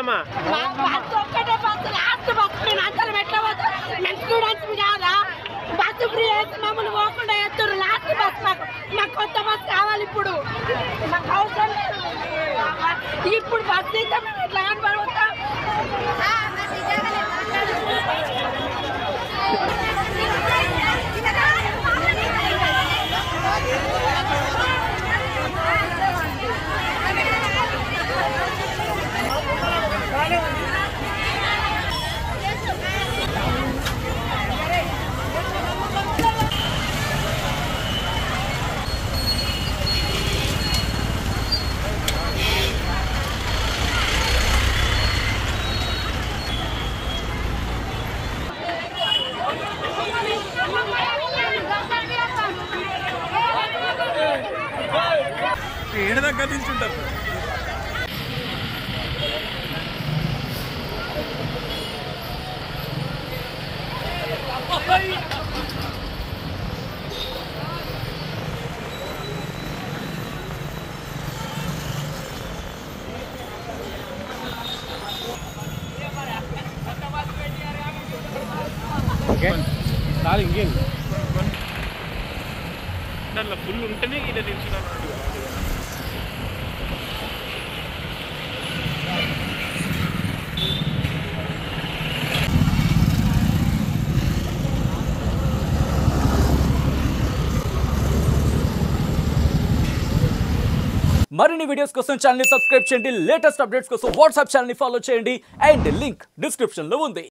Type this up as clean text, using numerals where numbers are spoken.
పోతుందమ్మా ఒక్కటే bus last bus నేను అందరం ఎట్లా పోతా మేము స్టూడెంట్స్ కాదా బస్సు ఫ్రీ అయితే మమ్మల్ని పోకుండా ఎత్తురు లాస్ట్ బస్ మాకు కొత్త బస్ కావాలి ఇప్పుడు మాకు అవసరం లేదు ఇప్పుడు బస్సు అయితే మేము ఎట్లా కనబడతాం ఏడు దగ్గర నిల్చుంటారు చాలు ఇంకేం దాంట్లో ఫుల్ ఉంటేనే ఇలా నిల్చున్నాను మరిన్ని వీడియోస్ కోసం ఛానల్ ని సబ్స్క్రైబ్ చేయండి లేటెస్ట్ అప్డేట్స్ కోసం వాట్సాప్ ఛానల్ ని ఫాలో చేయండి అండ్ లింక్ డిస్క్రిప్షన్ లో ఉంది